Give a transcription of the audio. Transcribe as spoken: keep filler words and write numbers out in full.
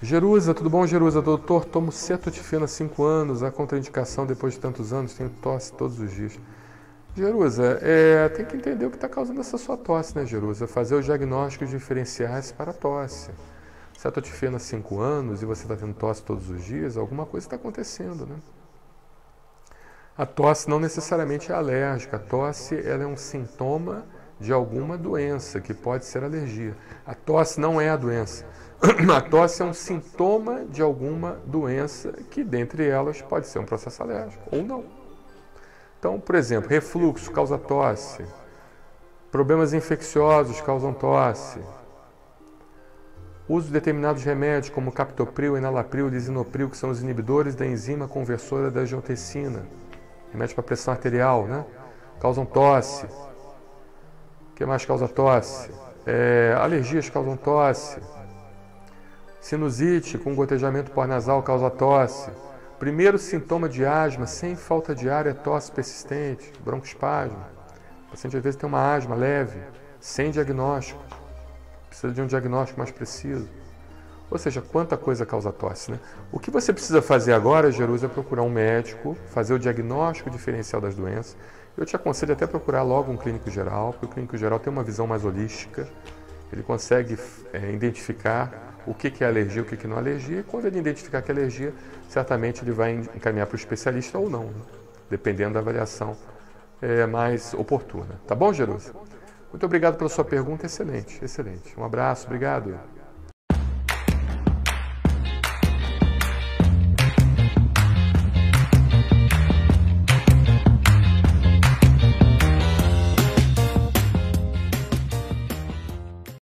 Jerusa, tudo bom, Jerusa? Doutor, tomo cetotifena há cinco anos, a contraindicação depois de tantos anos, tenho tosse todos os dias. Jerusa, é, tem que entender o que está causando essa sua tosse, né, Jerusa? Fazer os diagnósticos diferenciais para a tosse. Cetotifena há cinco anos e você está tendo tosse todos os dias, alguma coisa está acontecendo, né? A tosse não necessariamente é alérgica, a tosse ela é um sintoma de alguma doença, que pode ser alergia. A tosse não é a doença. A tosse é um sintoma de alguma doença que, dentre elas, pode ser um processo alérgico ou não. Então, por exemplo, refluxo causa tosse, problemas infecciosos causam tosse, uso de determinados remédios como captopril, enalapril, lisinopril, que são os inibidores da enzima conversora da angiotensina, remédio para pressão arterial, né? Causam tosse. O que mais causa tosse? É, alergias causam tosse. Sinusite com gotejamento pós-nasal causa tosse. Primeiro sintoma de asma sem falta de ar é tosse persistente, broncoespasmo. O paciente às vezes tem uma asma leve, sem diagnóstico. Precisa de um diagnóstico mais preciso. Ou seja, quanta coisa causa tosse, né? O que você precisa fazer agora, Jerusa, é procurar um médico, fazer o diagnóstico diferencial das doenças. Eu te aconselho até procurar logo um clínico geral, porque o clínico geral tem uma visão mais holística. Ele consegue é, identificar o que, que é alergia e o que, que não é alergia. E quando ele identificar que é alergia, certamente ele vai encaminhar para o especialista ou não, né? Dependendo da avaliação é, mais oportuna. Tá bom, Jerusa? Muito obrigado pela sua pergunta, excelente, excelente. Um abraço, obrigado.